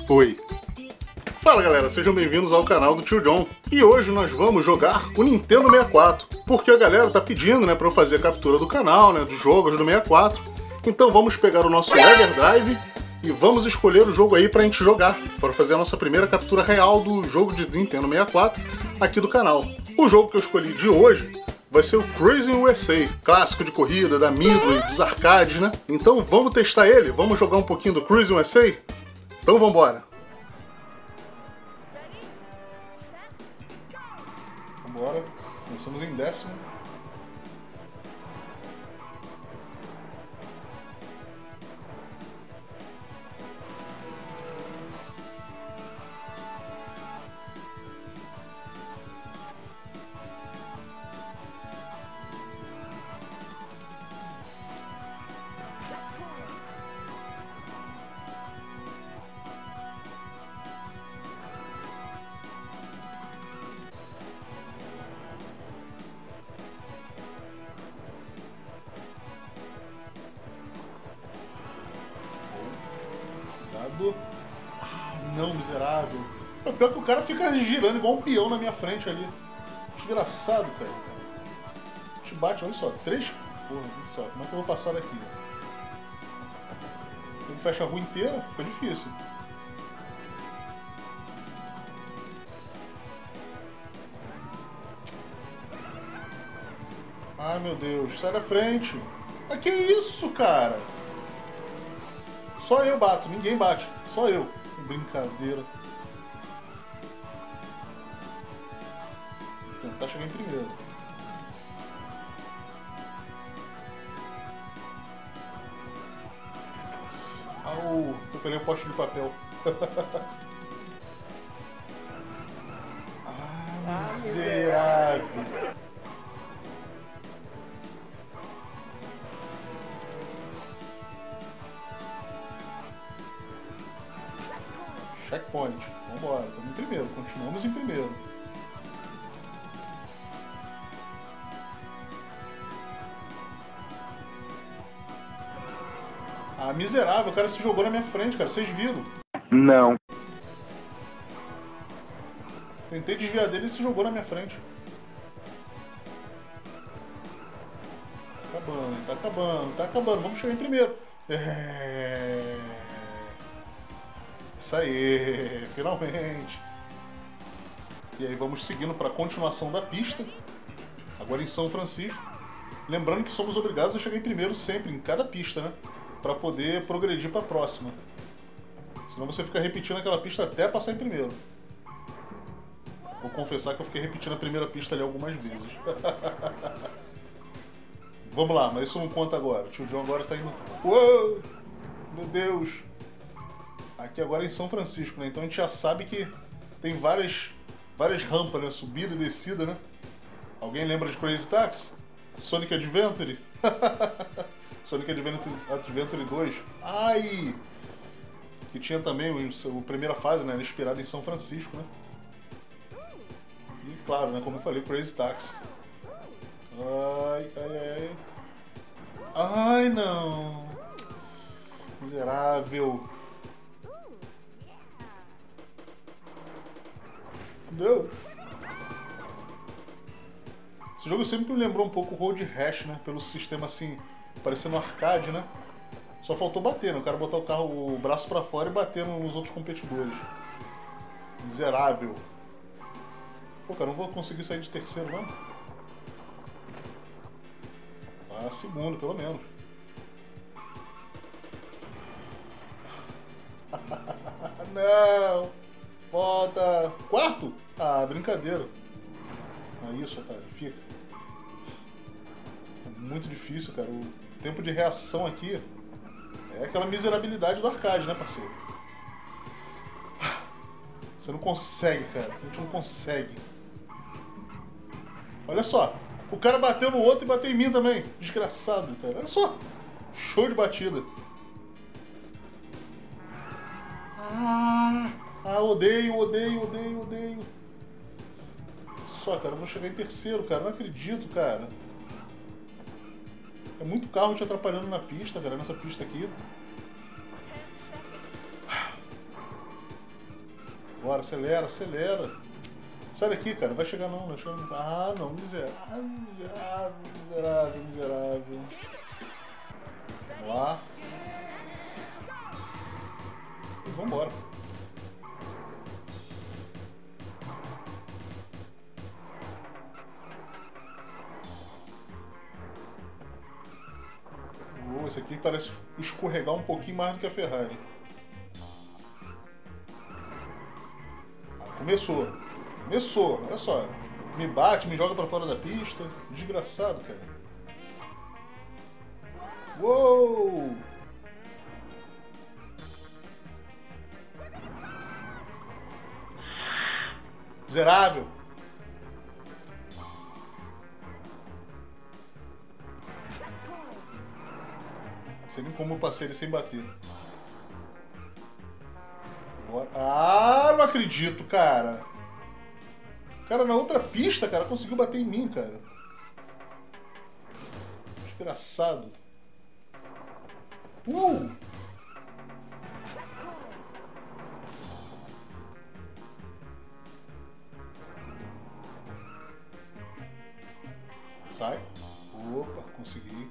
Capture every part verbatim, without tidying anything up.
Oi! Fala galera, sejam bem-vindos ao canal do Tio John. E hoje nós vamos jogar o Nintendo sessenta e quatro, porque a galera tá pedindo, né, pra eu fazer a captura do canal, né, dos jogos do sessenta e quatro. Então vamos pegar o nosso Everdrive e vamos escolher o jogo aí pra gente jogar, para fazer a nossa primeira captura real do jogo de Nintendo sessenta e quatro aqui do canal. O jogo que eu escolhi de hoje vai ser o Cruis'n U S A, clássico de corrida da Midway, dos arcades, né? Então vamos testar ele, vamos jogar um pouquinho do Cruis'n U S A? Então vambora! Vambora, começamos em décimo. Ah, não, miserável. É pior que o cara fica girando igual um peão na minha frente ali. Desgraçado, cara. Te bate, olha só, três... Porra, olha só, como é que eu vou passar daqui? Ele fecha a rua inteira, fica difícil. Ai, meu Deus, sai da frente. Mas que isso, cara? Só eu bato, ninguém bate. Só eu. Que brincadeira. Vou tentar chegar em primeiro. Au, eu peguei um poste de papel. Ah, miserável. Checkpoint. Vambora, estamos em primeiro, continuamos em primeiro. Ah, miserável, o cara se jogou na minha frente, cara, vocês viram? Não. Tentei desviar dele e se jogou na minha frente. Tá acabando, tá acabando, tá acabando, vamos chegar em primeiro. É... Isso aí, finalmente. E aí vamos seguindo para a continuação da pista, agora em São Francisco. Lembrando que somos obrigados a chegar em primeiro sempre, em cada pista, né? Para poder progredir para a próxima. Senão você fica repetindo aquela pista até passar em primeiro. Vou confessar que eu fiquei repetindo a primeira pista ali algumas vezes. Vamos lá, mas isso não conta agora. O Tio John agora está indo... Uou! Meu Deus! Aqui agora é em São Francisco, né? Então a gente já sabe que tem várias, várias rampas, né? Subida e descida, né? Alguém lembra de Crazy Taxi? Sonic Adventure? Sonic Adventure, Adventure dois. Ai! Que tinha também o, a primeira fase, né? Inspirada em São Francisco, né? E claro, né? Como eu falei, Crazy Taxi. Ai, ai, ai. Ai, não! Miserável! Não. Esse jogo sempre me lembrou um pouco o Road Rash, né? Pelo sistema assim, parecendo arcade, né? Só faltou bater, né? O cara botar o carro, o braço pra fora e bater nos outros competidores. Miserável. Pô, cara, não vou conseguir sair de terceiro, não. Ah, segundo, pelo menos. Não! Volta! Quarto? Ah, brincadeira. Ah, isso, otário, fica. É muito difícil, cara. O tempo de reação aqui é aquela miserabilidade do arcade, né, parceiro? Você não consegue, cara. A gente não consegue. Olha só. O cara bateu no outro e bateu em mim também. Desgraçado, cara. Olha só. Show de batida. Ah... Ah, odeio, odeio, odeio, odeio. Só, cara, eu vou chegar em terceiro, cara. Não acredito, cara. É muito carro te atrapalhando na pista, cara, nessa pista aqui. Bora, acelera, acelera. Sai daqui, cara. Vai chegar não, não vai chegar não. Ah, não. Miserável, miserável, miserável, miserável. Vamos lá. E vambora. Oh, esse aqui parece escorregar um pouquinho mais do que a Ferrari. Ah, começou. Começou, olha só. Me bate, me joga pra fora da pista. Desgraçado, cara. Uou! Miserável! Não sei nem como eu passei ele sem bater. Bora. Ah, não acredito, cara. O cara na outra pista, cara, conseguiu bater em mim, cara. Desgraçado. Uh! Sai. Opa, consegui.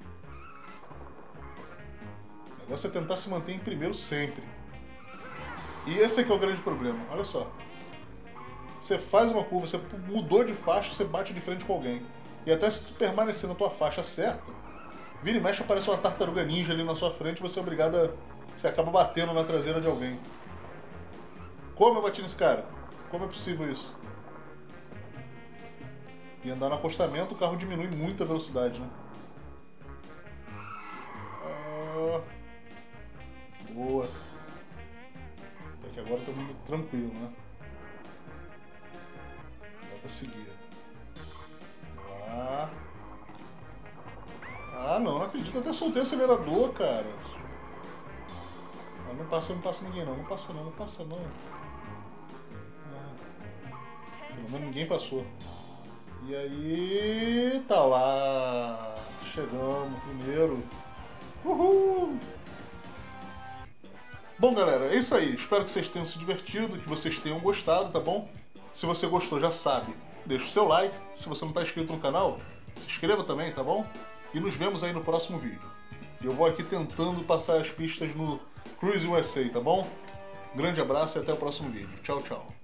O negócio é tentar se manter em primeiro sempre. E esse aqui é o grande problema. Olha só. Você faz uma curva, você mudou de faixa, você bate de frente com alguém. E até se tu permanecer na tua faixa certa, vira e mexe, aparece uma tartaruga ninja ali na sua frente e você é obrigado a... Você acaba batendo na traseira de alguém. Como eu bati nesse cara? Como é possível isso? E andar no acostamento, o carro diminui muito a velocidade, né? Ah, boa. Até que agora tá muito tranquilo, né? Dá pra seguir. Lá. Ah, não, não acredito. Até soltei o acelerador, cara. Ah, não passa, não passa ninguém, não. Não passa, não. Não passa, não. Ah, pelo menos ninguém passou. E aí, tá lá, chegamos, primeiro. Uhul! Bom, galera, é isso aí. Espero que vocês tenham se divertido, que vocês tenham gostado, tá bom? Se você gostou, já sabe, deixa o seu like. Se você não está inscrito no canal, se inscreva também, tá bom? E nos vemos aí no próximo vídeo. Eu vou aqui tentando passar as pistas no Cruise U S A, tá bom? Grande abraço e até o próximo vídeo. Tchau, tchau.